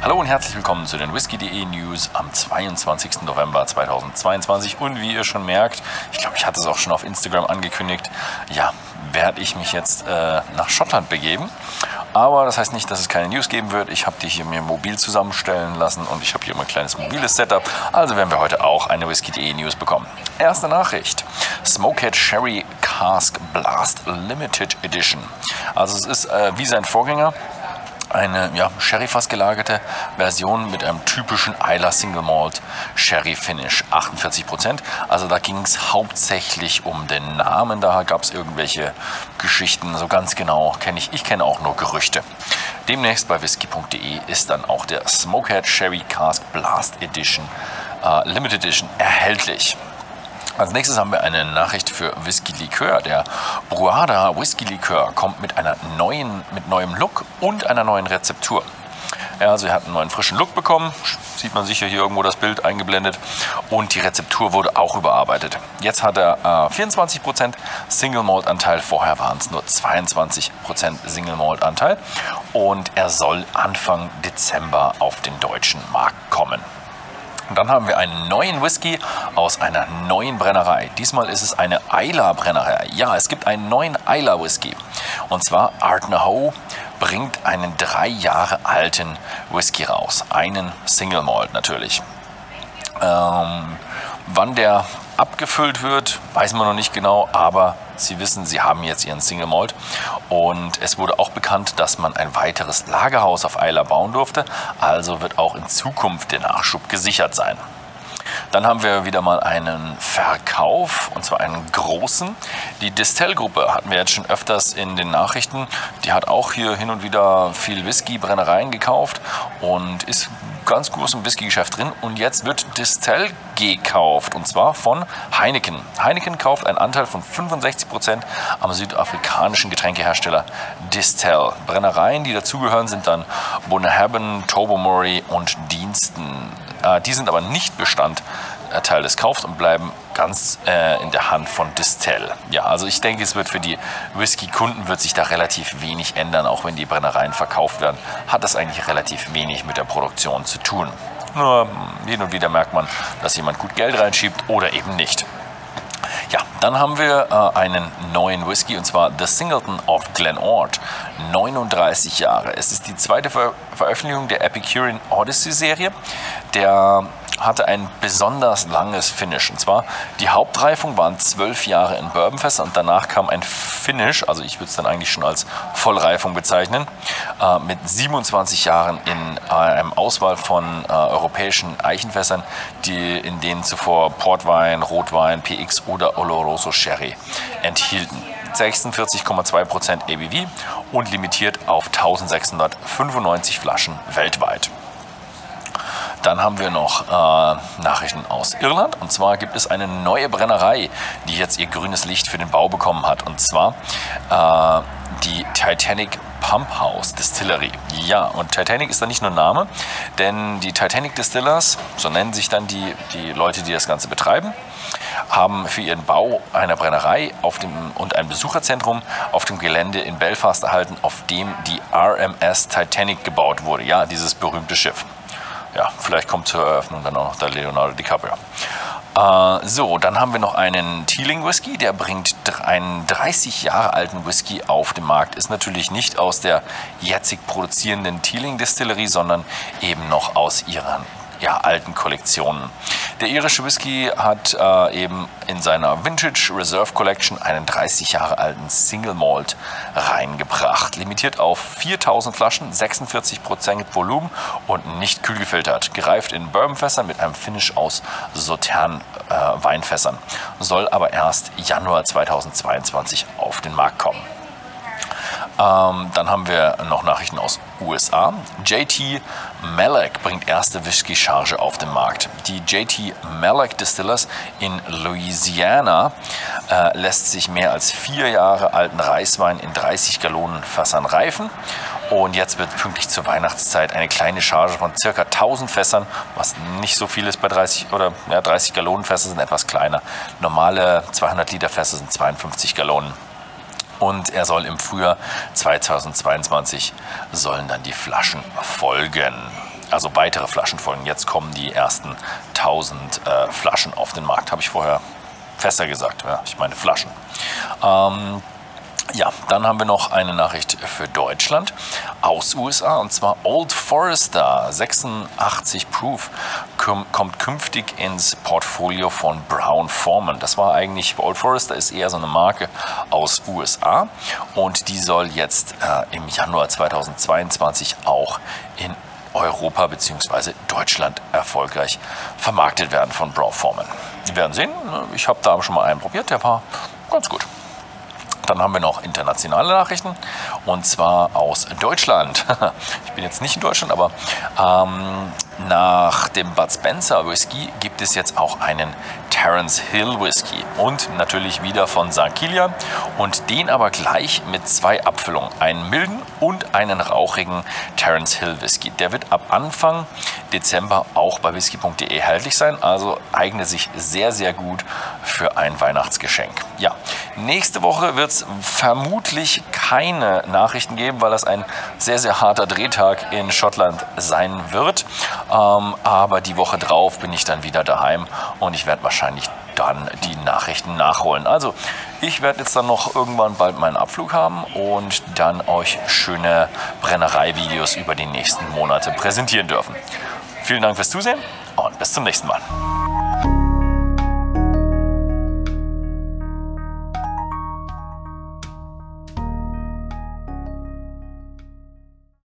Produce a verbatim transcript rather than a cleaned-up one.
Hallo und herzlich willkommen zu den Whisky punkt de News am zweiundzwanzigsten November zweitausendzweiundzwanzig. Und wie ihr schon merkt, ich glaube, ich hatte es auch schon auf Instagram angekündigt, ja, werde ich mich jetzt äh, nach Schottland begeben. Aber das heißt nicht, dass es keine News geben wird. Ich habe die hier mir mobil zusammenstellen lassen und ich habe hier mein kleines mobiles Setup. Also werden wir heute auch eine Whisky punkt de News bekommen. Erste Nachricht: Smokehead Sherry Cask Blast Limited Edition. Also es ist äh, wie sein Vorgänger eine ja, Sherry-Fass gelagerte Version mit einem typischen Islay Single Malt Sherry Finish, achtundvierzig Prozent. Also da ging es hauptsächlich um den Namen, da gab es irgendwelche Geschichten, so ganz genau kenne ich, ich kenne auch nur Gerüchte. Demnächst bei Whisky punkt de ist dann auch der Smokehead Sherry Cask Blast Edition, äh, Limited Edition erhältlich. Als nächstes haben wir eine Nachricht für Whisky Likör. Der Bruada Whisky Likör kommt mit einer neuen, mit neuem Look und einer neuen Rezeptur. Ja, also er hat einen neuen frischen Look bekommen, sieht man sicher hier irgendwo das Bild eingeblendet, und die Rezeptur wurde auch überarbeitet. Jetzt hat er äh, vierundzwanzig Prozent Single Malt Anteil, vorher waren es nur zweiundzwanzig Prozent Single Malt Anteil, und er soll Anfang Dezember auf den deutschen Markt kommen. Und dann haben wir einen neuen Whisky aus einer neuen Brennerei. Diesmal ist es eine Islay Brennerei. Ja, es gibt einen neuen Islay Whisky. Und zwar Ardnahoe bringt einen drei Jahre alten Whisky raus. Einen Single Malt natürlich. Ähm, wann der abgefüllt wird, weiß man noch nicht genau, aber Sie wissen, Sie haben jetzt Ihren Single Malt, und es wurde auch bekannt, dass man ein weiteres Lagerhaus auf Islay bauen durfte, also wird auch in Zukunft der Nachschub gesichert sein. Dann haben wir wieder mal einen Verkauf, und zwar einen großen. Die Distell-Gruppe hatten wir jetzt schon öfters in den Nachrichten. Die hat auch hier hin und wieder viel Whisky-Brennereien gekauft und ist ganz groß im Whisky-Geschäft drin. Und jetzt wird Distell gekauft, und zwar von Heineken. Heineken kauft einen Anteil von fünfundsechzig Prozent am südafrikanischen Getränkehersteller Distell. Brennereien, die dazugehören, sind dann Bunnahabhain, Tobermory und Deanston. Äh, die sind aber nicht Bestandteil des Kaufs und bleiben ganz äh, in der Hand von Distell. Ja, also ich denke, es wird für die Whisky-Kunden wird sich da relativ wenig ändern, auch wenn die Brennereien verkauft werden, hat das eigentlich relativ wenig mit der Produktion zu tun. Nur hin und wieder merkt man, dass jemand gut Geld reinschiebt oder eben nicht. Ja, dann haben wir äh, einen neuen Whisky, und zwar The Singleton of Glenort, neununddreißig Jahre. Es ist die zweite Ver Veröffentlichung der Epicurean Odyssey Serie. Der hatte ein besonders langes Finish, und zwar die Hauptreifung waren zwölf Jahre in Bourbonfässern und danach kam ein Finish, also ich würde es dann eigentlich schon als Vollreifung bezeichnen, äh, mit siebenundzwanzig Jahren in äh, einem Auswahl von äh, europäischen Eichenfässern, die, in denen zuvor Portwein, Rotwein, P X oder Oloroso Sherry enthielten. sechsundvierzig Komma zwei Prozent A B V und limitiert auf eintausendsechshundertfünfundneunzig Flaschen weltweit. Dann haben wir noch äh, Nachrichten aus Irland, und zwar gibt es eine neue Brennerei, die jetzt ihr grünes Licht für den Bau bekommen hat, und zwar äh, die Titanic Pump House Distillery. Ja, und Titanic ist da nicht nur Name, denn die Titanic Distillers, so nennen sich dann die, die Leute, die das Ganze betreiben, haben für ihren Bau eine Brennerei auf dem, und ein Besucherzentrum auf dem Gelände in Belfast erhalten, auf dem die R M S Titanic gebaut wurde. Ja, dieses berühmte Schiff. Ja, vielleicht kommt zur Eröffnung dann auch noch der Leonardo DiCaprio. Äh, so, dann haben wir noch einen Teeling Whisky, der bringt einen dreißig Jahre alten Whisky auf den Markt. Ist natürlich nicht aus der jetzig produzierenden Teeling Distillerie, sondern eben noch aus ihren ja, alten Kollektionen. Der irische Whisky hat äh, eben in seiner Vintage Reserve Collection einen dreißig Jahre alten Single Malt reingebracht. Limitiert auf viertausend Flaschen, sechsundvierzig Prozent Volumen und nicht kühl gefiltert. Gereift in Bourbonfässern mit einem Finish aus Sautern äh, Weinfässern. Soll aber erst Januar zweitausendzweiundzwanzig auf den Markt kommen. Ähm, dann haben wir noch Nachrichten aus U S A. J T Malek bringt erste Whisky-Charge auf den Markt. Die J T Malek Distillers in Louisiana äh, lässt sich mehr als vier Jahre alten Reiswein in dreißig Gallonen Fässern reifen. Und jetzt wird pünktlich zur Weihnachtszeit eine kleine Charge von ca. tausend Fässern, was nicht so viel ist bei dreißig oder ja, dreißig Gallonen Fässer sind etwas kleiner. Normale zweihundert Liter Fässer sind zweiundfünfzig Gallonen. Und er soll im Frühjahr zweitausendzweiundzwanzig sollen dann die Flaschen folgen. also weitere Flaschen folgen. Jetzt kommen die ersten tausend äh, Flaschen auf den Markt. Habe ich vorher fester gesagt. Ja, ich meine Flaschen. Ähm, Ja, dann haben wir noch eine Nachricht für Deutschland aus U S A, und zwar Old Forester sechsundachtzig Proof kommt künftig ins Portfolio von Brown-Forman. Das war eigentlich, Old Forester ist eher so eine Marke aus U S A, und die soll jetzt äh, im Januar zweitausendzweiundzwanzig auch in Europa bzw. Deutschland erfolgreich vermarktet werden von Brown-Forman. Wir werden sehen, ich habe da schon mal einen probiert, der war ganz gut. Dann haben wir noch internationale Nachrichten, und zwar aus Deutschland. Ich bin jetzt nicht in Deutschland, aber ähm, nach dem Bud Spencer Whisky gibt es jetzt auch einen Terence Hill Whisky, und natürlich wieder von Sankt Kilian, und den aber gleich mit zwei Abfüllungen, einen milden und einen rauchigen Terence Hill Whisky. Der wird ab Anfang Dezember auch bei whisky punkt de erhältlich sein, also eignet sich sehr, sehr gut für ein Weihnachtsgeschenk. Ja, nächste Woche wird es vermutlich keine Nachrichten geben, weil das ein sehr, sehr harter Drehtag in Schottland sein wird. Ähm, aber die Woche drauf bin ich dann wieder daheim, und ich werde wahrscheinlich dann die Nachrichten nachholen. Also ich werde jetzt dann noch irgendwann bald meinen Abflug haben und dann euch schöne Brennerei-Videos über die nächsten Monate präsentieren dürfen. Vielen Dank fürs Zusehen und bis zum nächsten Mal.